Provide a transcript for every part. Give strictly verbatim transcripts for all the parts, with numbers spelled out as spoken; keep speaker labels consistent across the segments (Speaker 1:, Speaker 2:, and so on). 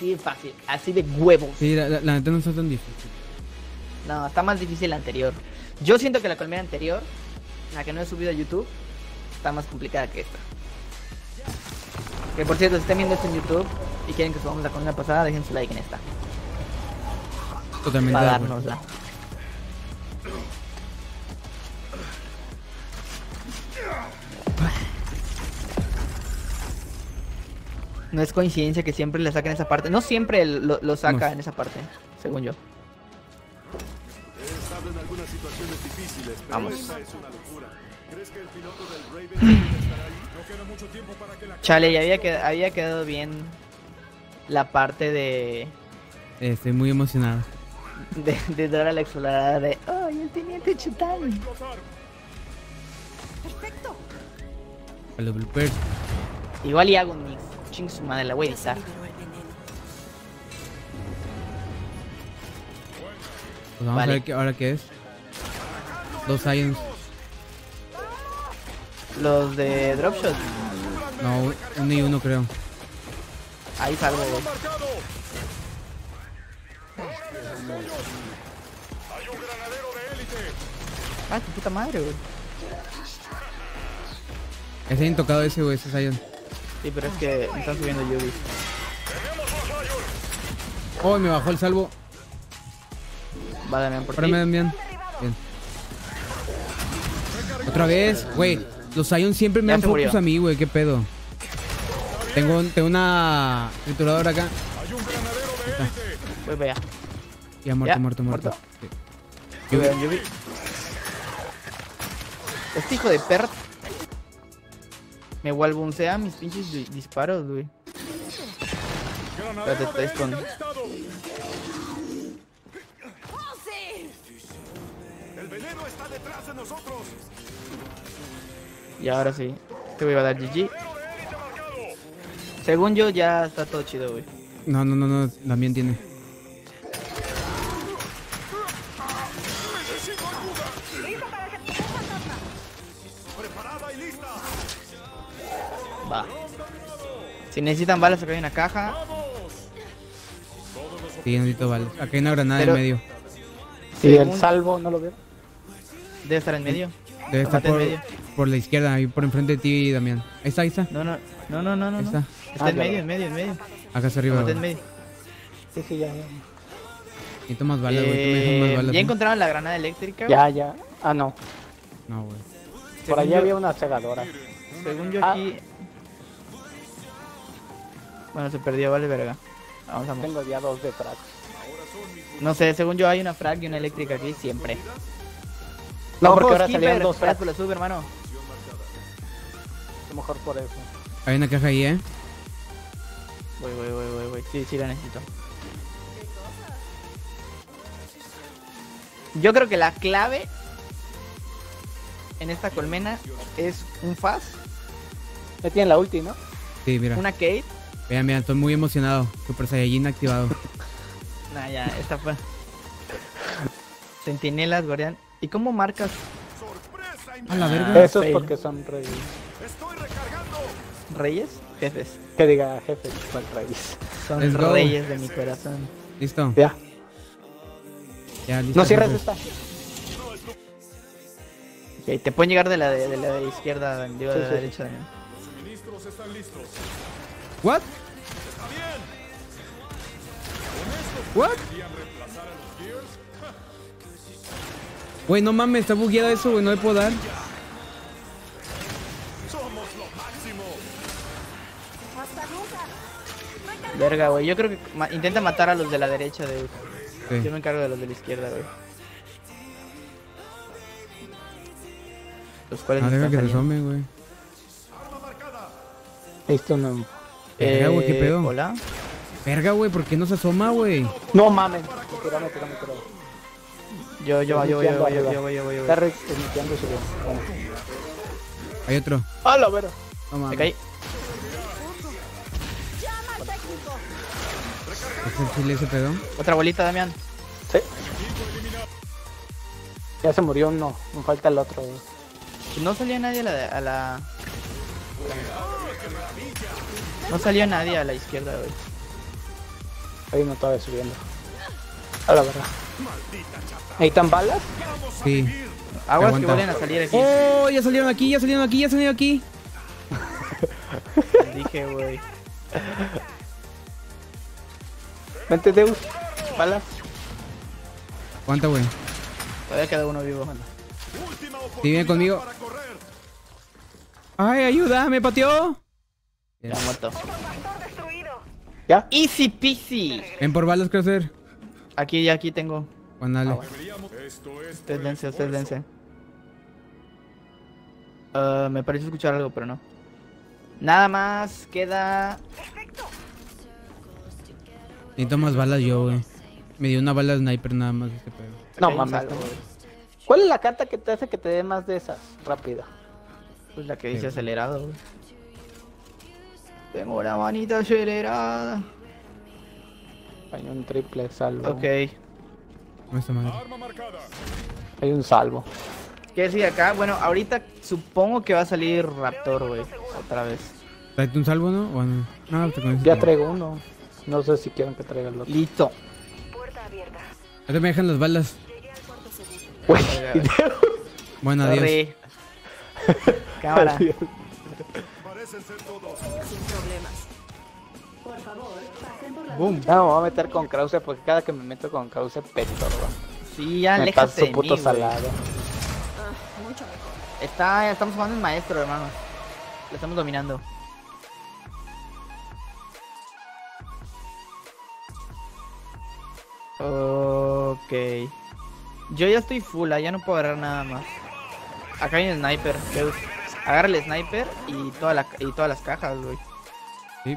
Speaker 1: así de fácil, así de huevos.
Speaker 2: Sí, la, la, la neta no está tan difícil.
Speaker 1: No, está más difícil la anterior. Yo siento que la colmena anterior, la que no he subido a YouTube, está más complicada que esta. Que por cierto, si están viendo esto en YouTube y quieren que subamos la colmena pasada, dejen su like en esta.
Speaker 2: Totalmente.
Speaker 1: Para dárnosla. No es coincidencia que siempre le saquen esa parte. No siempre lo, lo saca
Speaker 2: no.
Speaker 1: en esa parte, según yo.
Speaker 3: He estado en algunas situaciones difíciles, pero
Speaker 1: Vamos.
Speaker 3: esta es una locura. ¿Crees que el piloto del Raven estará ahí? No queda mucho tiempo para que la
Speaker 1: Chale, ya había, qued había quedado bien la parte de...
Speaker 2: Eh, estoy muy emocionado.
Speaker 1: De, de Dora la exploradora de... ¡Ay, el teniente Chután!
Speaker 4: Perfecto.
Speaker 2: A los bloopers.
Speaker 1: Igual y hago un mix. Ching su madre, la voy a editar.
Speaker 2: Pues vamos
Speaker 1: Vale.
Speaker 2: a ver qué, ahora qué es. Dos Ions.
Speaker 1: Los de Dropshot.
Speaker 2: No, uno y uno creo.
Speaker 1: Ahí salgo, güey.
Speaker 3: Hay un granadero de élite.
Speaker 1: Ah, tu puta madre, güey.
Speaker 2: Es bien tocado ese, güey, ese Zion.
Speaker 1: Sí, pero es que me están subiendo Yubi.
Speaker 2: Oh, me bajó el salvo.
Speaker 1: Va, Damián, por ti.
Speaker 2: Espérame, Damián. Bien. Otra vez, güey. Los Zion siempre me
Speaker 1: Ya
Speaker 2: dan
Speaker 1: se murió.
Speaker 2: focus a mí, güey. ¿Qué pedo? Tengo, tengo una trituradora acá.
Speaker 3: Hay un granadero de élite.
Speaker 1: Voy para allá.
Speaker 2: Ya muerto,
Speaker 1: Ya,
Speaker 2: muerto, muerto.
Speaker 1: muerto.
Speaker 2: Sí.
Speaker 1: Yubi, Yubi. Este hijo de perra me walbuncea mis pinches di- disparos, güey. Espérate,
Speaker 3: Granadero de
Speaker 1: estoy con...
Speaker 3: élite avistado.
Speaker 4: ¡Oh, sí!
Speaker 3: El veneno está detrás de nosotros.
Speaker 1: Y ahora sí. Te voy a dar G G.
Speaker 3: Granadero de élite marcado.
Speaker 1: Según yo, ya está todo chido, güey.
Speaker 2: No, no, no, no. También tiene.
Speaker 3: Necesito ayuda.
Speaker 4: Listo para ejecutar fantasma.
Speaker 3: Preparada y lista.
Speaker 1: Va. Si necesitan balas, acá hay una caja.
Speaker 2: Sí, necesito balas. Acá hay una granada
Speaker 1: Pero-
Speaker 2: en medio.
Speaker 5: Y el
Speaker 1: Según-
Speaker 5: salvo no lo veo.
Speaker 1: Debe estar en medio.
Speaker 2: Debe
Speaker 1: Lo
Speaker 2: estar
Speaker 1: maté en
Speaker 2: por,
Speaker 1: medio.
Speaker 2: por la izquierda, ahí por enfrente de ti, Damián. Ahí está, ahí está.
Speaker 1: No, no, no, no, no, no.
Speaker 2: Ahí
Speaker 1: no.
Speaker 2: está.
Speaker 1: Está
Speaker 5: Ah,
Speaker 1: en
Speaker 5: ya
Speaker 1: medio,
Speaker 5: lo-
Speaker 1: en medio, en medio.
Speaker 2: Acá está
Speaker 1: Lo
Speaker 2: arriba.
Speaker 1: maté en
Speaker 2: güey.
Speaker 1: medio.
Speaker 5: Sí, sí, ya. Ya,
Speaker 2: Necesito más balas, güey. Tú me dejas
Speaker 1: Eh,
Speaker 2: más balas.
Speaker 1: ¿Ya
Speaker 2: ¿eh?
Speaker 1: encontraron la granada eléctrica?
Speaker 5: ya, ya. Ah, no.
Speaker 2: No, güey.
Speaker 5: Por
Speaker 1: Según
Speaker 5: allá
Speaker 1: yo-
Speaker 5: había una cegadora.
Speaker 1: Según yo
Speaker 5: Ah.
Speaker 1: aquí... Bueno, se perdió, vale verga. Vamos, vamos.
Speaker 5: Tengo ya dos de frac.
Speaker 1: No sé, según yo hay una frag y una eléctrica aquí siempre.
Speaker 5: No,
Speaker 1: Ojo,
Speaker 5: porque ahora
Speaker 1: Skipper,
Speaker 5: salían dos
Speaker 1: gracias
Speaker 5: frac.
Speaker 1: por la sub, hermano.
Speaker 5: A lo mejor por eso.
Speaker 2: Hay una caja ahí, ¿eh?
Speaker 1: Voy, voy, voy, voy, voy. Sí, sí la necesito. Yo creo que la clave en esta colmena es un fast,
Speaker 5: Ya tienen la ulti, ¿no?
Speaker 2: Sí, mira.
Speaker 1: una Kate.
Speaker 2: Mira, mira, estoy muy emocionado. Super Saiyajin activado.
Speaker 1: Nah, ya, esta fue. Centinelas, Guardián. ¿Y cómo marcas?
Speaker 2: A la
Speaker 1: Ah,
Speaker 2: verga.
Speaker 5: Eso es
Speaker 1: fail.
Speaker 5: porque son reyes.
Speaker 3: Estoy recargando.
Speaker 1: ¿Reyes? Jefes.
Speaker 5: Que diga jefe, son reyes.
Speaker 1: Son
Speaker 2: Let's go.
Speaker 1: reyes de mi corazón.
Speaker 2: Listo.
Speaker 5: Ya.
Speaker 2: Ya, listo.
Speaker 5: No cierres
Speaker 2: jefe.
Speaker 5: esta.
Speaker 1: Ok, te pueden llegar de la de, de la de izquierda, digo, de
Speaker 5: Sí,
Speaker 1: la
Speaker 5: sí.
Speaker 1: derecha. ¿no?
Speaker 3: Suministros están listos.
Speaker 2: What?
Speaker 3: Está bien.
Speaker 2: What?
Speaker 3: ¿Querían reemplazar a los Gears?
Speaker 2: Güey, no mames, está bugueado eso, güey. No le puedo dar.
Speaker 3: Somos lo máximo.
Speaker 4: Hasta nunca.
Speaker 1: Verga, güey. Yo creo que ma- intenta matar a los de la derecha, de.
Speaker 2: Sí.
Speaker 1: Yo me encargo de los de la izquierda, güey. Los cuales
Speaker 2: Ah,
Speaker 1: no
Speaker 2: deja
Speaker 1: están
Speaker 2: que se
Speaker 1: saliendo.
Speaker 2: asome, güey.
Speaker 3: Arma marcada.
Speaker 5: Esto no.
Speaker 2: Verga, güey, ¿qué
Speaker 1: Eh,
Speaker 2: pedo?
Speaker 1: Hola.
Speaker 2: Verga, güey, ¿por qué no se asoma, güey?
Speaker 5: No mames. Me tiró, me tiró, me tiró.
Speaker 1: Yo, yo, yo, yo, yo, yo, yo, yo, yo, yo,
Speaker 5: Está
Speaker 1: yo.
Speaker 5: reiniciándose bien. Bueno.
Speaker 2: Hay otro.
Speaker 5: ¡A la vera!
Speaker 2: No
Speaker 1: Me
Speaker 2: mames.
Speaker 1: caí.
Speaker 4: Llama al técnico.
Speaker 2: ¿Es el chile ese pedo?
Speaker 1: Otra bolita, Damián.
Speaker 5: Sí. Ya se murió uno. Me falta el otro. güey.
Speaker 1: No salió nadie a la, de- a la... No salió nadie a la izquierda, güey.
Speaker 5: Hay uno todavía subiendo. A la verdad. ¿Ahí están balas?
Speaker 2: Sí.
Speaker 1: Aguas que
Speaker 2: Aguanta.
Speaker 1: vuelven a salir aquí.
Speaker 2: ¡Oh! Ya salieron aquí, ya salieron aquí, ya salieron aquí.
Speaker 1: Les dije, güey.
Speaker 5: Vente, Deus. Balas.
Speaker 2: Aguanta, güey.
Speaker 1: Todavía queda uno vivo.
Speaker 3: Última
Speaker 2: Sí, viene conmigo.
Speaker 3: para correr.
Speaker 2: ¡Ay, ayuda! ¡Me pateó!
Speaker 1: Ya muerto.
Speaker 5: ¿Ya?
Speaker 1: Easy peasy.
Speaker 2: Ven por balas, Crosser.
Speaker 1: Aquí, ya aquí tengo.
Speaker 2: Juan, dale.
Speaker 3: Deberíamos- Esto es
Speaker 1: Usted
Speaker 3: por
Speaker 1: dense, usted
Speaker 3: esfuerzo.
Speaker 1: dense. Ah, me pareció escuchar algo, pero no. Nada más queda.
Speaker 2: Necesito más balas yo, güey. Me dio una bala de sniper nada más este pedo.
Speaker 5: No
Speaker 1: Aquí hay un
Speaker 5: mames.
Speaker 1: salvo,
Speaker 5: no.
Speaker 1: güey.
Speaker 5: ¿Cuál es la carta que te hace que te dé más de esas? Rápido.
Speaker 1: Pues la que dice acelerado, güey. Tengo la manita acelerada.
Speaker 5: Hay un triple salvo.
Speaker 1: Ok.
Speaker 2: ¿Cómo está madre?
Speaker 3: Arma marcada.
Speaker 5: Hay un salvo.
Speaker 1: ¿Qué decir acá? Bueno, ahorita supongo que va a salir Raptor, güey. Otra vez.
Speaker 2: ¿Tráete un salvo, no? ¿O no? No, te con eso
Speaker 5: Ya
Speaker 2: tengo.
Speaker 5: traigo uno. No sé si quieren que traiga el otro.
Speaker 1: Listo.
Speaker 2: Ahorita me dejan las balas.
Speaker 5: Güey.
Speaker 2: Bueno, adiós.
Speaker 1: Sorry. Cámara.
Speaker 3: Parecen ser todos.
Speaker 1: Boom.
Speaker 5: No, me voy a meter con Krause porque cada que me meto con Krause perturba.
Speaker 1: Sí, ya
Speaker 5: Me
Speaker 1: aléjate
Speaker 5: pasa su
Speaker 1: de
Speaker 5: puto
Speaker 1: mí, güey.
Speaker 5: salado.
Speaker 1: Está, estamos jugando en maestro, hermano. Lo estamos dominando. Ok. Yo ya estoy full, ah, ya no puedo agarrar nada más. Acá hay un sniper. Zeus. Agarra el sniper y, toda la, y todas las cajas, güey.
Speaker 2: Sí.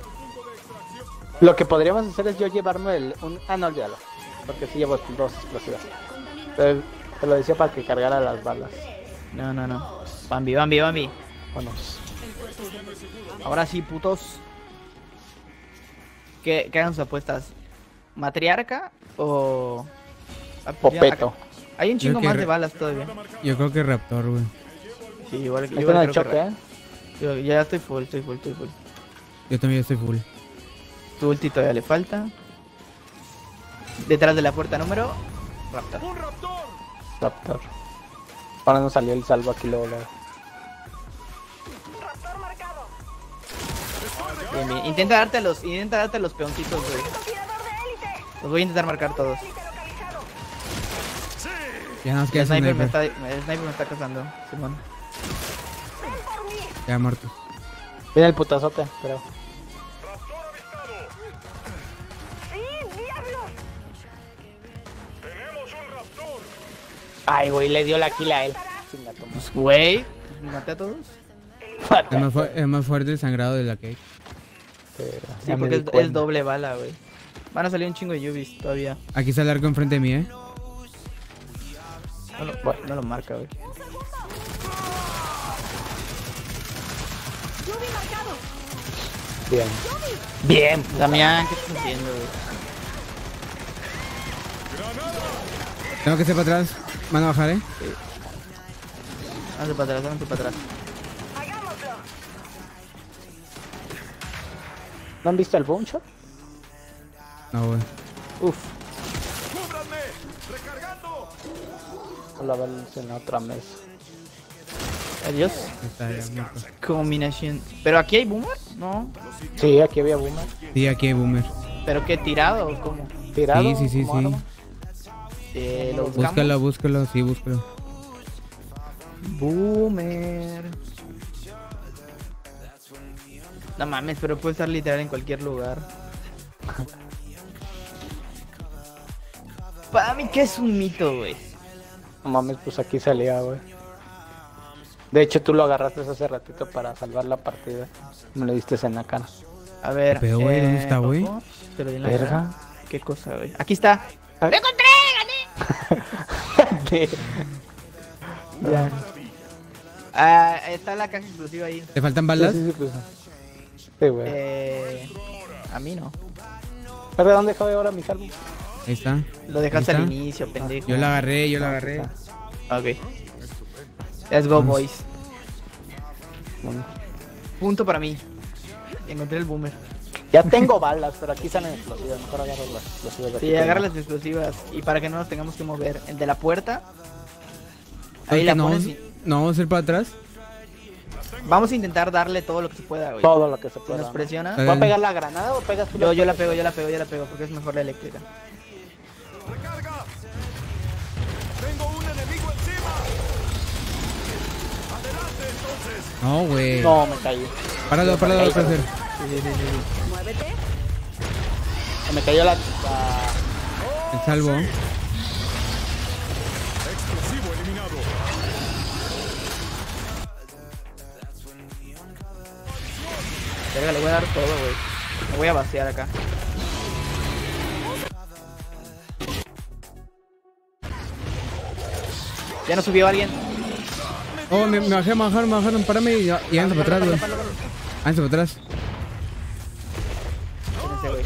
Speaker 5: Lo que podríamos hacer es yo llevarme el... Un... Ah, no, olvídalo. Porque sí llevo dos explosivas. Pero te lo decía para que cargara las balas.
Speaker 1: No, no, no. Bambi, Bambi, Bambi.
Speaker 5: Vámonos.
Speaker 1: Ahora sí, putos. ¿Qué, qué hagan sus apuestas? ¿Matriarca o...? Ah, pues ya,
Speaker 5: Popeto.
Speaker 1: acá- Hay un chingo
Speaker 2: que
Speaker 1: más
Speaker 2: re-
Speaker 1: de balas todavía.
Speaker 2: Yo creo que Raptor, güey.
Speaker 1: Sí, igual,
Speaker 5: Ahí
Speaker 1: igual
Speaker 5: está en el
Speaker 1: creo que
Speaker 5: choque,
Speaker 1: ra-
Speaker 5: ¿eh?
Speaker 1: yo- ya estoy full, estoy full, estoy full.
Speaker 2: Yo también estoy full.
Speaker 1: Tu ulti todavía le falta. Detrás de la puerta número... Raptor.
Speaker 3: ¡Un raptor!
Speaker 5: Raptor. Ahora nos salió el salvo aquí luego, luego.
Speaker 1: Bien, bien. Intenta darte a los, intenta darte a los peoncitos, güey. Los voy a intentar marcar todos.
Speaker 2: Ya nos
Speaker 1: El
Speaker 2: queda
Speaker 1: sniper, me
Speaker 2: sniper.
Speaker 1: está, el sniper me está cazando, Simón.
Speaker 2: Ya muerto.
Speaker 5: Viene el putazote, pero...
Speaker 3: ¡Tenemos un raptor!
Speaker 5: Ay, güey, le dio la kill a él. Chinga tu madre.
Speaker 1: Pues, güey, maté a todos.
Speaker 2: Es más, fu- es más fuerte el sangrado de la cake.
Speaker 5: Pero
Speaker 1: Sí,
Speaker 5: ya me
Speaker 1: porque
Speaker 5: di
Speaker 1: es, es
Speaker 5: cuenta.
Speaker 1: doble bala, güey. Van a salir un chingo de Yubis todavía.
Speaker 2: Aquí está el arco enfrente de mí, eh.
Speaker 1: No lo,
Speaker 5: Bueno.
Speaker 1: no lo marca, güey.
Speaker 5: Bien. Bien.
Speaker 1: Damián, ¿qué estás haciendo, güey?
Speaker 2: Tengo que ser para atrás. Van a bajar, eh.
Speaker 1: Hazte para atrás, hazte para atrás.
Speaker 5: ¿No han visto el boom shot?
Speaker 2: No, güey.
Speaker 5: Uf.
Speaker 3: ¡Cúbranme! ¡Recargando!
Speaker 5: La vez en la otra mesa.
Speaker 1: Adiós.
Speaker 2: Ahí está, ya muerto.
Speaker 1: Combinación. ¿Pero aquí hay boomer? No.
Speaker 5: Sí, aquí había boomer.
Speaker 2: Sí, aquí hay boomer.
Speaker 1: ¿Pero qué, tirado o cómo?
Speaker 5: Tirado.
Speaker 2: Sí, sí, sí,
Speaker 5: como
Speaker 2: sí.
Speaker 5: arma.
Speaker 1: Eh, lo buscamos.
Speaker 2: Búscalo, búscalo, sí, búscalo.
Speaker 1: Boomer. No mames, pero puede estar literal en cualquier lugar. Para mí que es un mito, güey.
Speaker 5: No mames, pues aquí salía, güey. De hecho, tú lo agarraste hace ratito para salvar la partida. Me lo diste en la cara.
Speaker 1: A ver.
Speaker 2: Pero, güey, ¿dónde está, güey?
Speaker 1: ojo, Te lo di en la
Speaker 5: Verga.
Speaker 1: cara. ¿Qué cosa, güey? Aquí está.
Speaker 5: ¡Lo
Speaker 1: encontré! ¡Gané!
Speaker 5: Ya.
Speaker 1: Ah, está la caja explosiva ahí.
Speaker 2: ¿Te faltan
Speaker 5: Sí,
Speaker 2: balas?
Speaker 5: sí, sí, pues. Sí, güey.
Speaker 1: Eh, a mí no.
Speaker 5: ¿Pero de dónde cabe ahora mi salvo?
Speaker 2: Ahí está.
Speaker 1: Lo dejaste
Speaker 2: Ahí
Speaker 1: al
Speaker 2: está.
Speaker 1: inicio, pendejo.
Speaker 2: Yo la agarré, yo la agarré.
Speaker 1: Ok. Let's go, boys.
Speaker 5: Bueno.
Speaker 1: Punto para mí. Encontré el boomer.
Speaker 5: Ya tengo balas, pero aquí salen explosivas. Mejor agarro las explosivas de aquí.
Speaker 1: Sí, agarra las explosivas. Y para que no nos tengamos que mover. El de la puerta. Ahí
Speaker 2: Oye,
Speaker 1: la
Speaker 2: no,
Speaker 1: pones
Speaker 2: vamos-
Speaker 1: y-
Speaker 2: no vamos a ir para atrás.
Speaker 1: Vamos a intentar darle todo lo que se pueda, güey.
Speaker 5: Todo lo que se
Speaker 1: Si
Speaker 5: pueda.
Speaker 1: nos
Speaker 5: ¿no?
Speaker 1: presiona.
Speaker 2: Eh.
Speaker 5: ¿Voy a pegar la granada o pegas tú?
Speaker 1: Yo, yo la pego, yo la pego, yo la pego, porque es mejor la eléctrica.
Speaker 3: ¡Recarga! ¡Tengo un enemigo encima! ¡Adelante entonces!
Speaker 2: No, güey.
Speaker 5: No, me caí.
Speaker 2: Páralo, páralo, Cruiser.
Speaker 4: Muévete.
Speaker 5: Se me cayó la... la...
Speaker 2: El salvo.
Speaker 3: Explosivo eliminado.
Speaker 1: Verga, le voy a dar todo, güey. Me voy a vaciar acá. Ya nos subió alguien.
Speaker 2: Oh, me, me bajé, me bajaron, me bajaron. Párame y, y háganse para atrás, güey. Háganse para atrás.
Speaker 1: Espérense, güey.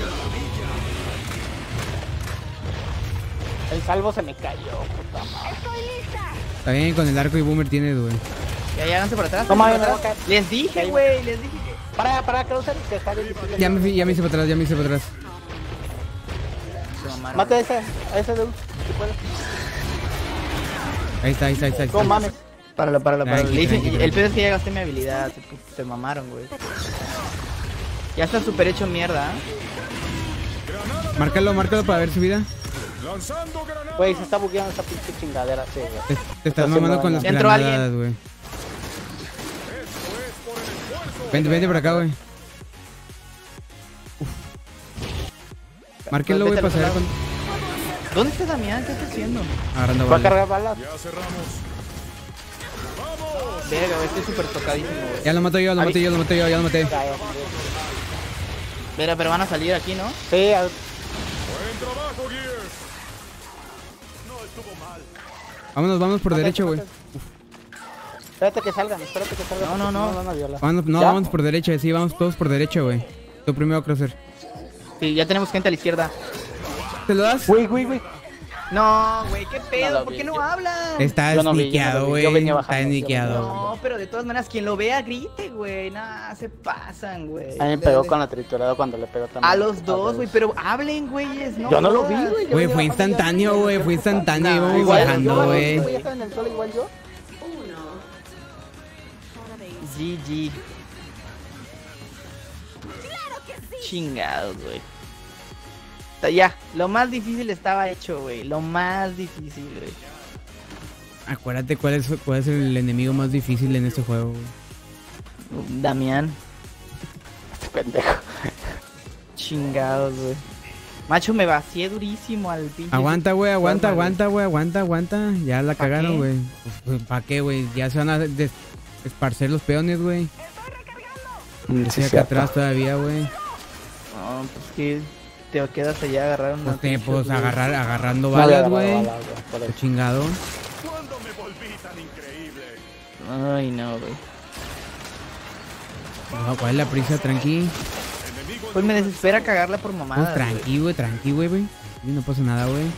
Speaker 5: El salvo se me cayó, puta madre.
Speaker 4: Estoy lista.
Speaker 2: Está bien, con el arco y boomer tienes, güey.
Speaker 1: Ya, ya, háganse para atrás.
Speaker 5: No
Speaker 1: háganse
Speaker 5: mames,
Speaker 1: para
Speaker 5: me voy a
Speaker 1: atrás. Les dije, güey, les dije que...
Speaker 5: Para, para, Krauser, que está difícil.
Speaker 2: Ya me, fui- ya me hice para atrás, ya me hice para atrás.
Speaker 1: Se mamaron.
Speaker 5: Mate a ese, a ese dude, si puedes.
Speaker 2: Ahí está, ahí está, ahí está. Ahí
Speaker 5: No
Speaker 2: está.
Speaker 5: mames.
Speaker 1: Páralo, páralo, páralo.
Speaker 2: Tranqui,
Speaker 1: Le hice-
Speaker 2: tranqui,
Speaker 1: el
Speaker 2: tranqui.
Speaker 1: pedo es que ya gasté mi habilidad. Se, se mamaron, güey. Ya está súper hecho mierda. ¿eh?
Speaker 2: Márcalo, márcalo para ver su vida.
Speaker 3: ¡Lanzando granada!
Speaker 5: Güey, se está bugueando esa pinche chingadera, sí, güey.
Speaker 2: Te, te estás
Speaker 5: haciendo
Speaker 2: mamando con las
Speaker 5: daño.
Speaker 1: Entró
Speaker 2: granadas, güey.
Speaker 3: Esto es por el esfuerzo.
Speaker 2: Vente, vente por acá, güey. Márquenlo, güey,
Speaker 1: Vete
Speaker 2: para
Speaker 1: al
Speaker 2: saber
Speaker 1: otro
Speaker 2: con...
Speaker 1: ¿Dónde está Damián? ¿Qué está haciendo?
Speaker 2: Agarrando
Speaker 5: Va a
Speaker 2: balas.
Speaker 5: cargar balas.
Speaker 3: Ya cerramos. ¡Vamos!
Speaker 1: Verga, güey, estoy súper tocadísimo, güey.
Speaker 2: Ya lo mato yo, lo maté yo, lo maté yo, ya lo maté.
Speaker 5: Ya, ya, ya.
Speaker 1: Verga, pero van a salir aquí, ¿no?
Speaker 5: Sí, a-
Speaker 3: ¡Buen trabajo, Gears! No estuvo mal.
Speaker 2: Vámonos, vámonos por derecho, güey.
Speaker 5: espérate que salgan, espérate que salgan.
Speaker 1: No, no, no.
Speaker 5: No, no, viola.
Speaker 2: Vámonos, no,
Speaker 5: ¿Ya?
Speaker 2: vamos por derecha, sí, vamos todos por derecha, güey. Tú primero, Crosser.
Speaker 1: Sí, ya tenemos gente a la izquierda.
Speaker 2: ¿Te lo das?
Speaker 5: Güey, güey, güey.
Speaker 1: No, güey, qué
Speaker 5: No
Speaker 1: pedo,
Speaker 5: lo
Speaker 1: ¿por
Speaker 5: vi,
Speaker 1: qué no
Speaker 5: yo-
Speaker 1: hablan?
Speaker 2: Está
Speaker 5: Yo no vi, yo no
Speaker 2: sniqueado,
Speaker 5: lo vi,
Speaker 2: güey.
Speaker 5: yo venía
Speaker 2: Está
Speaker 5: bajando, yo
Speaker 2: sniqueado.
Speaker 5: venía
Speaker 1: No, pero de todas maneras, quien lo vea, grite, güey. Nah, se pasan, güey.
Speaker 5: A mí me pegó con la triturada cuando le pegó también.
Speaker 1: A los dos, güey, pero hablen, güeyes. No
Speaker 5: Yo no lo vi,
Speaker 1: jodas.
Speaker 5: güey. yo
Speaker 2: Güey,
Speaker 5: venía
Speaker 2: fue
Speaker 5: bajando ya.
Speaker 2: instantáneo, güey. Fue instantáneo.
Speaker 1: No,
Speaker 2: Íbamos
Speaker 1: igual,
Speaker 2: bajando,
Speaker 5: Yo,
Speaker 2: güey.
Speaker 5: ya estaba en el suelo igual yo.
Speaker 1: G G. Chingados, güey. Ta- Ya, lo más difícil estaba hecho, güey. Lo más difícil, güey.
Speaker 2: Acuérdate cuál es, cuál es el enemigo más difícil en este juego, güey.
Speaker 1: Damián.
Speaker 5: Este pendejo.
Speaker 1: Chingados, güey. Macho, me vacié durísimo al pinche.
Speaker 2: Aguanta, güey, aguanta,
Speaker 1: Forma, güey.
Speaker 2: aguanta, güey, aguanta, aguanta. Ya la
Speaker 1: ¿Pa'
Speaker 2: cagaron,
Speaker 1: qué?
Speaker 2: güey. Pues, ¿para qué, güey? Ya se van a des- esparcer los peones, güey. Estoy acá atrás todavía, güey.
Speaker 1: No, pues que te quedas allá a agarrar una.
Speaker 2: Pues, te-
Speaker 1: pinche,
Speaker 2: pues
Speaker 1: güey.
Speaker 2: agarrar, agarrando
Speaker 5: No había
Speaker 2: balas,
Speaker 5: agarrado
Speaker 2: güey.
Speaker 5: balas, güey, por eso.
Speaker 2: Qué chingado.
Speaker 3: ¿Cuándo me volví tan increíble?
Speaker 1: Ay, no, güey.
Speaker 2: No, ¿cuál es la prisa? Tranqui.
Speaker 3: Enemigo
Speaker 1: Pues me desespera cagarla por
Speaker 2: Pues
Speaker 1: mamadas. güey.
Speaker 2: tranqui, güey, tranqui, güey, güey. Tranqui, no pasa nada, güey.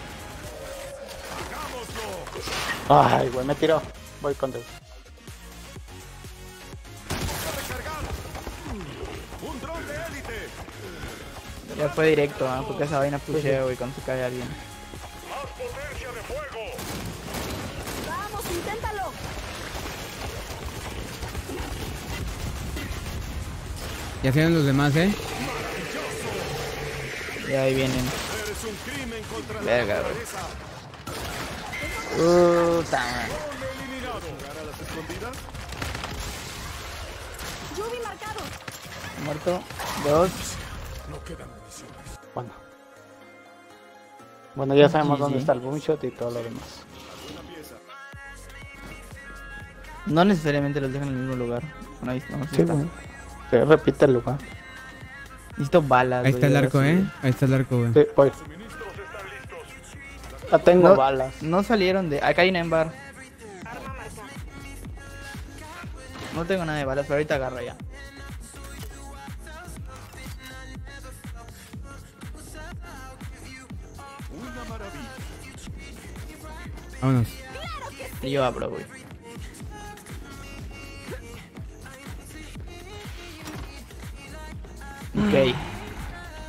Speaker 3: hagámoslo.
Speaker 5: Ay, güey, me tiró. Voy con Dios.
Speaker 3: Un dron de élite.
Speaker 1: Ya fue directo, ¿ah? Porque esa vaina pushea, güey, cuando se cae alguien.
Speaker 3: Más potencia de fuego.
Speaker 4: Vamos, inténtalo.
Speaker 2: Ya se ven los demás, ¿eh?
Speaker 1: Y ahí vienen.
Speaker 3: Eres un crimen contra la
Speaker 1: Verga, güey.
Speaker 3: naturaleza.
Speaker 1: Puta.
Speaker 3: Drone eliminado. ¿Jugar a las escondidas?
Speaker 4: Yubi marcado.
Speaker 1: Muerto. Dos.
Speaker 3: No quedan municiones.
Speaker 5: Bueno. Bueno, ya sabemos
Speaker 1: Sí,
Speaker 5: dónde
Speaker 1: sí.
Speaker 5: está el boomshot y todo lo demás.
Speaker 3: Una pieza.
Speaker 1: No necesariamente los dejan en el mismo lugar. Bueno, ahí estamos.
Speaker 5: Sí, güey. Se repite el lugar.
Speaker 1: Necesito balas.
Speaker 2: Ahí
Speaker 1: güey,
Speaker 2: está el
Speaker 1: ahora
Speaker 2: arco,
Speaker 1: sí,
Speaker 2: ¿eh?
Speaker 1: güey.
Speaker 2: Ahí está el arco, güey.
Speaker 5: Sí, voy.
Speaker 3: Suministros están listos.
Speaker 5: Ya tengo
Speaker 1: No,
Speaker 5: balas.
Speaker 1: no salieron de. Acá hay una embar.
Speaker 4: Arma marcada.
Speaker 1: No tengo nada de balas, pero ahorita agarro ya.
Speaker 3: Una maravilla.
Speaker 2: Vámonos.
Speaker 1: Y yo abro, güey. Ok.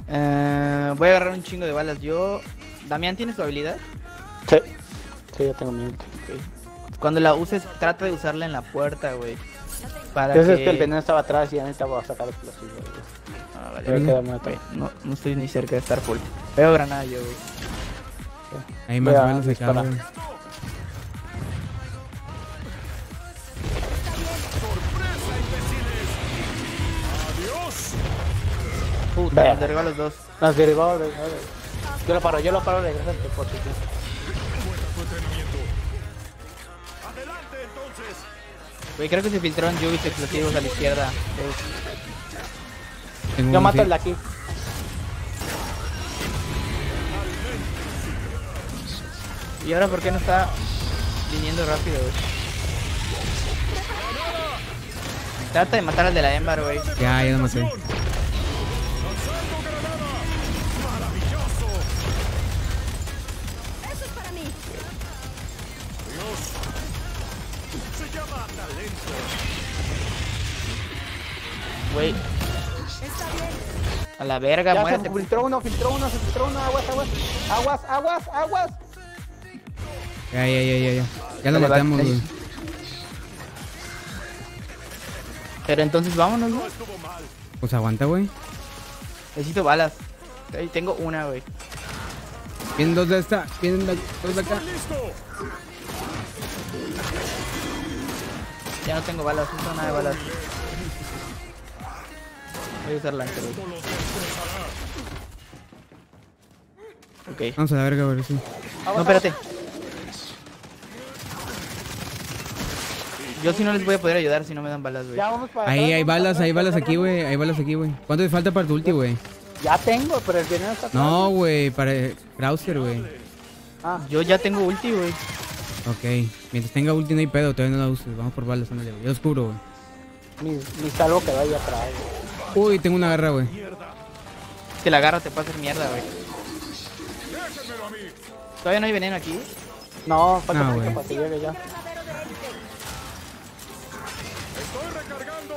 Speaker 1: Eh, voy a agarrar un chingo de balas. Yo... Damián, ¿tienes tu habilidad?
Speaker 5: Sí. Sí, ya tengo mi ulti.
Speaker 1: Cuando la uses, trata de usarla en la puerta, güey. Para
Speaker 5: Entonces
Speaker 1: que...
Speaker 5: es que el veneno estaba atrás y ya necesitaba sacar explosivos.
Speaker 1: Ah, vale.
Speaker 5: Debe quedarme atrás.
Speaker 1: Ok, No, no estoy ni cerca de estar full. Veo granada yo, güey.
Speaker 2: Hay más
Speaker 5: Voy a
Speaker 2: balas acá,
Speaker 5: disparar.
Speaker 2: güey.
Speaker 1: Puta,
Speaker 5: Vea.
Speaker 1: nos derribó a los dos.
Speaker 5: Nos derribó, derribó. Yo lo paro, yo lo paro, regresante, por si quieres.
Speaker 3: Tu entrenamiento. Adelante entonces.
Speaker 1: Güey, creo que se filtraron Yubis explosivos a la izquierda. Eh,
Speaker 2: Tengo
Speaker 5: Yo
Speaker 2: uno,
Speaker 5: mato
Speaker 2: sí.
Speaker 5: el de aquí.
Speaker 1: ¿Y ahora por qué no está viniendo rápido, güey? Trata de matar al de la Embar, güey.
Speaker 2: Ya, ya lo maté.
Speaker 3: Lanzando granada. Maravilloso.
Speaker 4: Eso es para mí.
Speaker 3: Dios. Se llama talento.
Speaker 1: Güey,
Speaker 4: Está bien.
Speaker 1: a la verga,
Speaker 5: Ya
Speaker 1: muérete.
Speaker 5: se filtró uno, filtró uno, se filtró uno, aguas, aguas. Aguas, aguas, aguas.
Speaker 2: Ya, ya, ya, ya, ya. Ya lo
Speaker 1: Vale,
Speaker 2: matamos,
Speaker 1: vale.
Speaker 2: güey.
Speaker 1: Pero entonces vámonos, ¿no?
Speaker 3: Estuvo mal.
Speaker 2: Pues aguanta, güey.
Speaker 1: Necesito balas. Ahí tengo una, güey.
Speaker 2: Vienen dos de esta. Vienen de- dos de acá.
Speaker 3: Estoy listo.
Speaker 1: Ya no tengo balas, no tengo nada de balas. Voy a usar lancer, güey. Ok.
Speaker 2: Vamos a la verga, güey, sí.
Speaker 1: No, espérate. Yo si no les voy a poder ayudar si no me dan balas, güey.
Speaker 5: Ya vamos para
Speaker 2: Ahí
Speaker 5: atrás,
Speaker 2: hay
Speaker 5: vamos para
Speaker 2: balas,
Speaker 5: atrás,
Speaker 2: hay balas
Speaker 5: para
Speaker 2: aquí,
Speaker 5: atrás.
Speaker 2: güey. Hay balas aquí, güey. ¿Cuánto te falta para tu ulti, güey?
Speaker 5: Ya tengo, pero el veneno está atrás.
Speaker 2: No, güey, para Krauser, güey.
Speaker 5: Ah,
Speaker 1: Yo ya tengo ulti, güey.
Speaker 2: Ok. Mientras tenga ulti no hay pedo, todavía no la uses. Vamos por balas, ándale, güey. Yo los cubro, güey.
Speaker 5: mi, mi salvo quedó ahí atrás. güey.
Speaker 2: Uy, tengo una garra, güey.
Speaker 1: Si la agarro te puede hacer mierda, güey.
Speaker 3: Déjenmelo a mí.
Speaker 1: ¿Todavía no hay veneno aquí?
Speaker 5: No, falta
Speaker 2: No,
Speaker 5: mucho
Speaker 2: güey.
Speaker 5: para que llegue ya.
Speaker 3: Estoy recargando.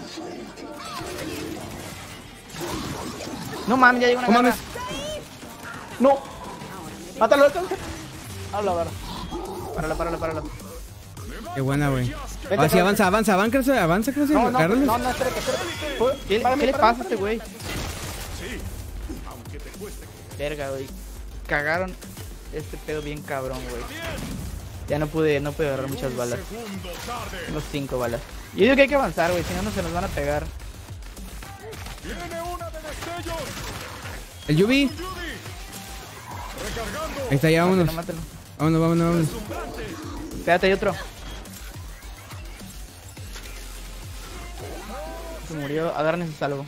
Speaker 1: No mames, ya llegó una
Speaker 2: ¿Cómo
Speaker 1: garra.
Speaker 5: No. Mátalo, alcanza. Habla, a ver.
Speaker 1: Páralo, páralo, páralo.
Speaker 2: Qué buena, güey.
Speaker 5: Vente,
Speaker 2: Ah, sí,
Speaker 5: vente.
Speaker 2: avanza, avanza, avanza, avanza, Krauser.
Speaker 5: No, no,
Speaker 2: Agárralo.
Speaker 5: no, no, espérate, espérate. Fue-
Speaker 1: ¿Qué,
Speaker 5: párame,
Speaker 1: qué le
Speaker 5: párame,
Speaker 1: pasa a este güey?
Speaker 3: Sí. Aunque te cueste.
Speaker 1: Verga, güey. Cagaron este pedo bien cabrón, güey. Ya no pude, no pude agarrar muchas balas.
Speaker 3: Segundo tarde.
Speaker 1: Tengo cinco balas. Yo digo que hay que avanzar, güey, si no, no se nos van a pegar.
Speaker 3: Viene una de destellos.
Speaker 2: El Yubi.
Speaker 3: Judy. Recargando.
Speaker 2: Ahí está, ya, vámonos.
Speaker 1: Mátalo, mátalo.
Speaker 2: Vámonos, vámonos, vámonos.
Speaker 1: Espérate, hay otro. Se murió, agarren ese salvo.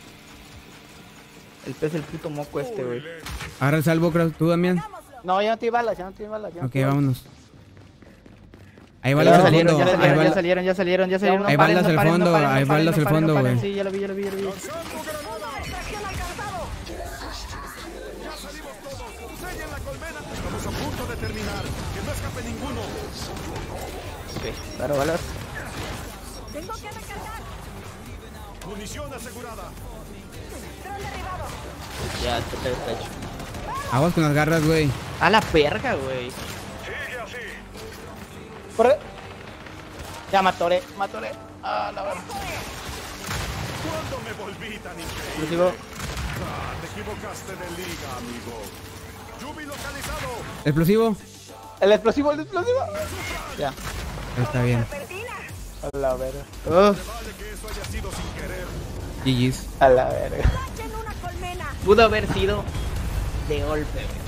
Speaker 1: El pez, el puto moco este, güey.
Speaker 2: Agarra el salvo, Kraus. ¿Tú, Damián?
Speaker 5: No, ya no tiene balas, ya no tiene balas. Ya no
Speaker 2: Ok,
Speaker 5: tiene balas.
Speaker 2: vámonos. Hay
Speaker 1: Ya
Speaker 2: balas al
Speaker 1: salieron,
Speaker 2: fondo.
Speaker 1: ya
Speaker 2: Hay
Speaker 1: salieron, ya
Speaker 2: balas.
Speaker 1: salieron, ya salieron, ya salieron.
Speaker 2: Hay
Speaker 1: No paren,
Speaker 2: balas
Speaker 1: no
Speaker 2: al
Speaker 1: paren, no
Speaker 2: fondo,
Speaker 1: paren, no
Speaker 2: hay
Speaker 1: paren,
Speaker 2: balas
Speaker 1: no
Speaker 2: al
Speaker 1: paren, no
Speaker 2: fondo,
Speaker 1: paren.
Speaker 2: güey.
Speaker 1: Sí, ya lo vi, ya lo vi, ya lo vi.
Speaker 3: Lanzando granada.
Speaker 4: Extracción alcanzado.
Speaker 3: Ya salimos todos. Sellen la colmena. Estamos a punto de terminar. Que no escape ninguno.
Speaker 1: Ok, claro, balas.
Speaker 4: Tengo que recargar.
Speaker 3: Munición asegurada.
Speaker 4: Dron derribado.
Speaker 1: Ya, este pedo está hecho.
Speaker 2: Aguas con las garras, güey.
Speaker 1: A la verga, güey.
Speaker 3: Sigue así.
Speaker 5: Corre. Ya matoré, matoré. Ah, la verdad.
Speaker 3: ¿Cuándo me volví tan increíble?
Speaker 1: Explosivo.
Speaker 3: Ah, te equivocaste de liga, amigo. Yubi localizado.
Speaker 2: Explosivo.
Speaker 5: El explosivo, el explosivo.
Speaker 1: Ya.
Speaker 2: Ahí está bien.
Speaker 5: A la verga.
Speaker 1: Uf,
Speaker 3: Vale que eso haya sido sin querer.
Speaker 2: G G's.
Speaker 5: A la verga.
Speaker 4: Saquen una colmena.
Speaker 1: pudo haber sido de golpe, güey.